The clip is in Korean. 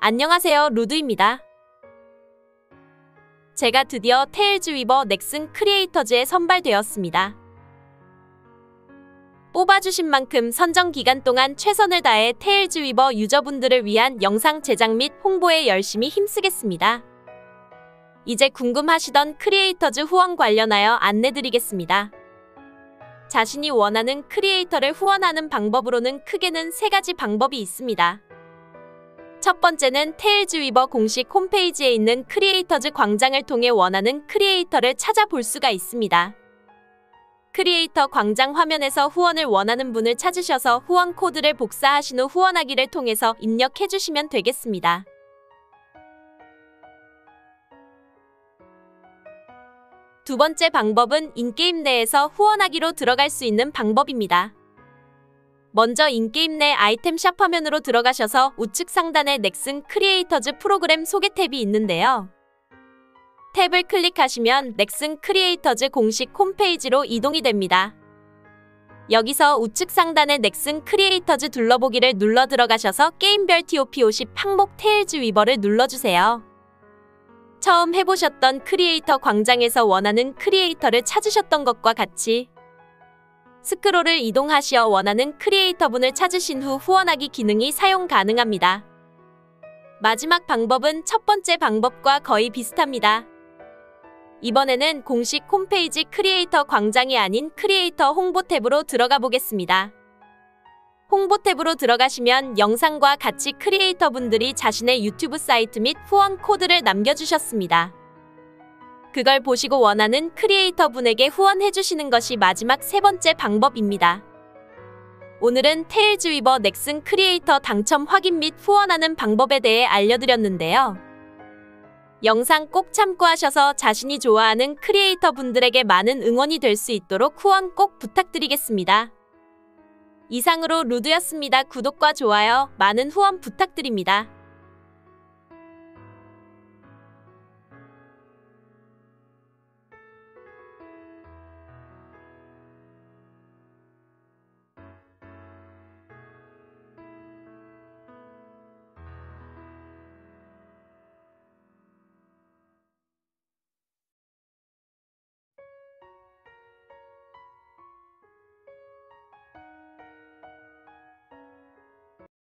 안녕하세요, 루드입니다. 제가 드디어 테일즈 위버 넥슨 크리에이터즈에 선발되었습니다. 뽑아주신 만큼 선정 기간 동안 최선을 다해 테일즈 위버 유저분들을 위한 영상 제작 및 홍보에 열심히 힘쓰겠습니다. 이제 궁금하시던 크리에이터즈 후원 관련하여 안내드리겠습니다. 자신이 원하는 크리에이터를 후원하는 방법으로는 크게는 3가지 방법이 있습니다. 첫 번째는 테일즈 위버 공식 홈페이지에 있는 크리에이터즈 광장을 통해 원하는 크리에이터를 찾아볼 수가 있습니다. 크리에이터 광장 화면에서 후원을 원하는 분을 찾으셔서 후원 코드를 복사하신 후 후원하기를 통해서 입력해주시면 되겠습니다. 두 번째 방법은 인게임 내에서 후원하기로 들어갈 수 있는 방법입니다. 먼저 인게임 내 아이템 샵 화면으로 들어가셔서 우측 상단에 넥슨 크리에이터즈 프로그램 소개 탭이 있는데요. 탭을 클릭하시면 넥슨 크리에이터즈 공식 홈페이지로 이동이 됩니다. 여기서 우측 상단에 넥슨 크리에이터즈 둘러보기를 눌러 들어가셔서 게임별 TOP50 항목 테일즈 위버를 눌러주세요. 처음 해보셨던 크리에이터 광장에서 원하는 크리에이터를 찾으셨던 것과 같이 스크롤을 이동하시어 원하는 크리에이터분을 찾으신 후 후원하기 기능이 사용 가능합니다. 마지막 방법은 첫 번째 방법과 거의 비슷합니다. 이번에는 공식 홈페이지 크리에이터 광장이 아닌 크리에이터 홍보 탭으로 들어가 보겠습니다. 홍보 탭으로 들어가시면 영상과 같이 크리에이터분들이 자신의 유튜브 사이트 및 후원 코드를 남겨주셨습니다. 그걸 보시고 원하는 크리에이터분에게 후원해주시는 것이 마지막 3번째 방법입니다. 오늘은 테일즈 위버 넥슨 크리에이터 당첨 확인 및 후원하는 방법에 대해 알려드렸는데요. 영상 꼭 참고하셔서 자신이 좋아하는 크리에이터분들에게 많은 응원이 될 수 있도록 후원 꼭 부탁드리겠습니다. 이상으로 루드였습니다. 구독과 좋아요, 많은 후원 부탁드립니다.